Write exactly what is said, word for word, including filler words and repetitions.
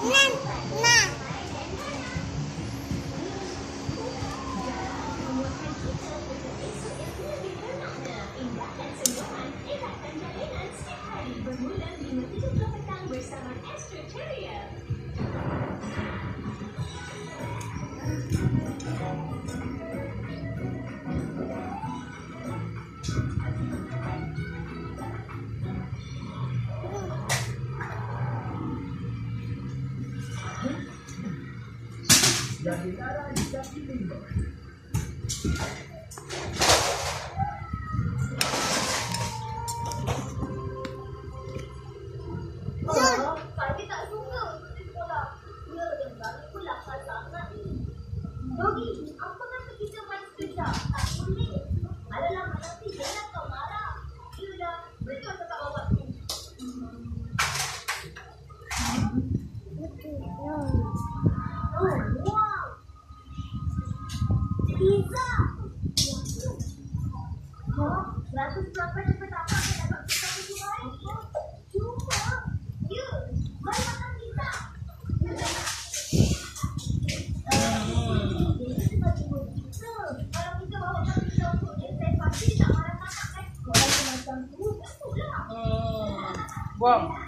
Jadi darah di kaki lima. Oh, saya tak suka pergi sekolah. Ya, yang baru pula sangat ni. Dogi, apa kata kita main sekejap? Tak boleh. Alamak, nanti dia nak kau marah. Ya dah, betul cakap bapak tu. Oh, wow. Pizza. Oh, seratus berapa cepat apa saya dapat pizza tu baik? Cuma, ya, mari makan pizza. Kalau kita bawa pizza untuk dia, saya pasti tak marah-marah kan? Kalau macam tu, betul lah. Buang.